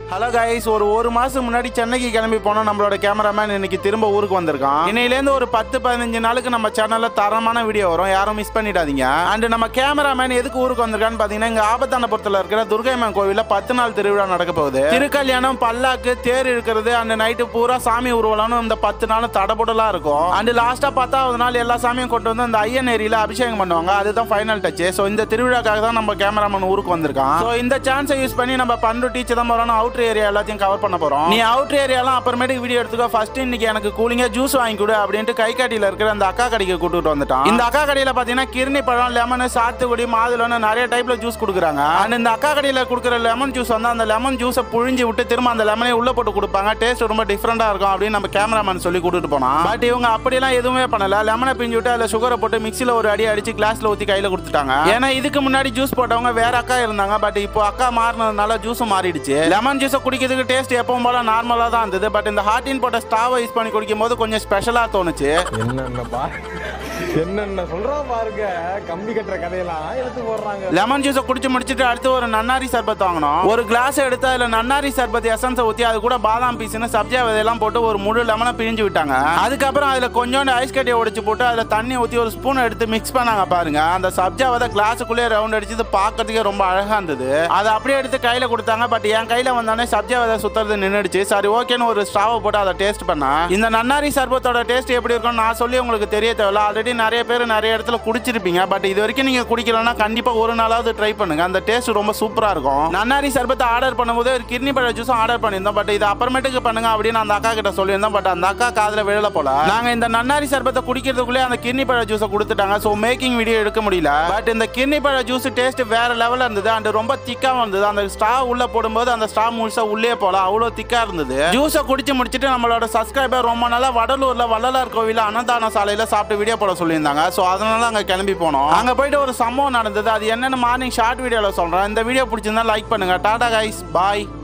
Hello guys, ஒரு மாசம் முன்னாடி சென்னைக்கு கிளம்பி போனோம். நம்மளோட கேமராமேன் இன்னைக்கு திரும்ப ஊருக்கு வந்திருக்கான். இன்னையிலேருந்து ஒரு 10-15 நாளுக்கு நம்ம சேனல்ல தரமான வீடியோ வரும், யாரும் மிஸ் பண்ணிடாதீங்க. அண்ட் நம்ம கேமராமேன் எதுக்கு ஊருக்கு வந்திருக்கான்னு பாத்தீங்கன்னா, இங்க ஆபத்தானபுரத்துல இருக்கிற துர்கையம்மன் கோவில்ல 10 நாள் திருவிழா நடக்க போகுது. திருக்கல்யாணம், பல்லாக்கு, தேர் இழுக்கிறது, அண்ட் நைட்டு பூரா சாமி ஊர்வலம் இந்த 10 நாளும் தடபுடலா இருக்கும். அண்ட் லாஸ்டா 10வது நாள் எல்லா சாமியும் கொண்டு வந்து அந்த ஐயன் ஏரியில அபிஷேகம் பண்ணுவாங்க. அதுதான் ஃபைனல் டச். சோ இந்த திருவிழாக்காக தான் நம்ம கேமராமேன் ஊருக்கு வந்திருக்கான். சோ இந்த சான்ஸை யூஸ் பண்ணி நம்ம பண்ருட்டி, சிதம்பரம், அவுட்டர் ஏரியா எல்லாத்தையும் கவர் பண்ண போறோம். நீ அவுட்டர் ஏரியாலாம் அப்புறமேட்டுக்கு வீடியோ எடுத்துக்கோ. ஃபர்ஸ்ட் இன்னைக்கு எனக்கு கூலிங்கா ஜூஸ் வாங்கி கொடு அப்படின்ட்டு கைகாட்டியில இருக்கிற அந்த அக்கா கடைக்கு கூட்டிட்டு வந்துட்டான். இந்த அக்கா கடையில பாத்தீங்கன்னா கிர்னி பழம், லெமன், சாத்துக்குடி, மாதுளன்னு நிறைய டைப்ல ஜூஸ் கொடுக்குறாங்க. அண்ட் இந்த அக்கா கடையில கொடுக்குற லெமன் ஜூஸ் வந்து அந்த லெமன் ஜூஸை புழிஞ்சு விட்டு திரும்ப அந்த லெமனை உள்ள போட்டு கொடுப்பாங்க. டேஸ்ட் ரொம்ப டிஃபரெண்டா இருக்கும் அப்படின்னு நம்ம கேமராமேன் சொல்லி கூட்டிட்டு போனான். பட் இவங்க அப்படியெல்லாம் எதுவுமே பண்ணல. லெமனை பிஞ்சு விட்டு அதுல சுகரை போட்டு மிக்சில ஒரு அடி அடிச்சு கிளாஸ்ல ஊத்தி கையில கொடுத்துட்டாங்க. ஏன்னா இதுக்கு முன்னாடி ஜூஸ் போட்டவங்க வேற அக்கா இருந்தாங்க. பட் இப்போ அக்கா மாறினதுனால ஜூஸும் மாறிடுச்சு. லெமன் ஜூஸை குடிக்கிறதுக்கு டேஸ்ட் எப்பவும் போல நார்மலா தான் இருந்தது. பட் இந்த ஹார்டின் போட்ட ஸ்டாவை யூஸ் பண்ணி குடிக்கும் போது கொஞ்சம் ஸ்பெஷலா தோணுச்சு. என்னென்ன சொல்றா பாருங்க, கம்பி கட்டுற கதையெல்லாம் எடுத்து போடுறாங்க. லெமன் ஜூஸை குடிச்சு முடிச்சிட்டு அடுத்து ஒரு நன்னாரி சர்பத் வாங்கணும். ஒரு கிளாஸ் எடுத்து அதுல நன்னாரி சர்பத் எசன்ஸை ஊத்தி அது கூட பாதாம் பீஸ்னு சப்ஜா விதையெல்லாம் போட்டு ஒரு முழு லெமனை பிழிஞ்சு விட்டாங்க. அதுக்கப்புறம் அதுல கொஞ்சோண்டு ஐஸ் கட்டியை உடைச்சு போட்டு அதுல தண்ணி ஊத்தி ஒரு ஸ்பூன் எடுத்து மிக்ஸ் பண்ணாங்க. பாருங்க, அந்த சப்ஜா விதை கிளாஸுக்குள்ளே ரவுண்ட் அடிச்சு பார்க்கறதுக்கே ரொம்ப அழகா இருந்தது. அதை அப்படியே எடுத்து கையில கொடுத்தாங்க. பட் என் கையில வந்தானே சப்ஜா விதை சுத்துறது நின்றுடுச்சு. சரி ஓகேன்னு ஒரு ஸ்ட்ராவை போட்டு அதை டேஸ்ட் பண்ணா. இந்த நன்னாரி சர்பத்தோட டேஸ்ட் எப்படி இருக்கும்னு நான் சொல்லி உங்களுக்கு தெரிய தேவையில்ல. ஆல்ரெடி நிறைய பேர் நிறைய இடத்துல குடிச்சிருப்பீங்க. பட் இது வரைக்கும் நீங்க குடிக்கலன்னா கண்டிப்பா ஒரு நாளாவது ட்ரை பண்ணுங்க. அந்த டேஸ்ட் ரொம்ப சூப்பரா இருக்கும். நன்னாரி சர்பத்தை ஆர்டர் பண்ணும்போது ஒரு கிர்னி பழ ஜூஸும் ஆர்டர் பண்ணியிருந்தோம். பட் இது அப்புறமேட்டுக்கு பண்ணுங்க அப்படின்னு அந்த அக்கா கிட்ட சொல்லியிருந்தோம். பட் அந்த அக்கா காதுல விழல போல. நாங்க இந்த நன்னாரி சர்பத்தை குடிக்கிறதுக்குள்ளே அந்த கிர்னி பழ ஜூஸை கொடுத்துட்டாங்க. ஸோ மேக்கிங் வீடியோ எடுக்க முடியல. பட் இந்த கிர்னி பழ ஜூஸ் டேஸ்ட் வேற லெவல்ல இருந்தது. அண்ட் ரொம்ப திக்கா இருந்தது. அந்த ஸ்ட்ரா உள்ள போடும்போது அந்த ஸ்ட்ரா முழுசா உள்ளே போல அவ்வளவு திக்கா இருந்தது. ஜூஸை குடிச்சு முடிச்சிட்டு நம்மளோட சப்ஸ்கிரைபர் ரொம்ப நாளா வடலூர்ல வள்ளலார் கோவில அன்னதான சாலையில சாப்பிட்டு வீடியோ போட சொல்லியிருந்தாங்க. ஸோ அதனால அங்க கிளம்பி போனோம். அங்க போயிட்டு ஒரு சம்பவம் நடந்தது. அது என்னன்னு மார்னிங் ஷார்ட் வீடியோல சொல்றேன். இந்த வீடியோ பிடிச்சிருந்தா லைக் பண்ணுங்க. டாடா கைஸ், பாய்.